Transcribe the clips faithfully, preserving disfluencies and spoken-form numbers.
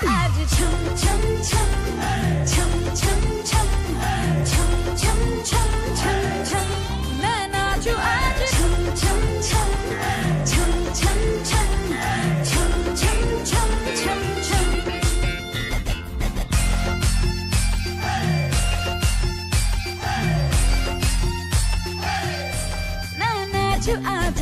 आज छम छम छम छम छम छम छम छम छम छम छम मैं नाचूं आज छम छम छम छम छम छम छम छम छम छम छम मैं नाचूं आज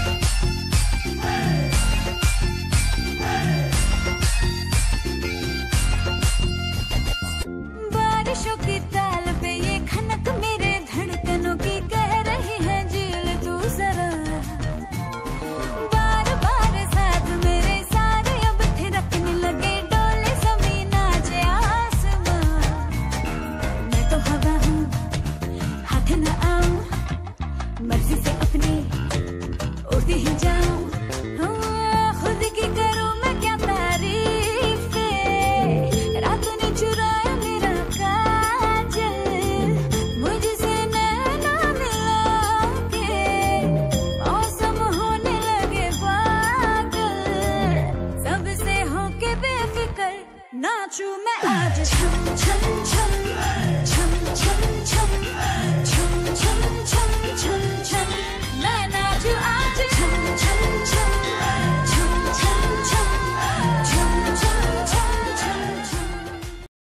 बारिशों की ताल पे ये खनक मेरे धड़कनों की कह रही है झील तू जरा बार बार साथ मेरे सारे अब थिरकने लगे डोले ज़मीन नाचे आसमां मैं तो हवा हूँ हाथ न आऊं मर्जी से अपनी उड़ती ही जा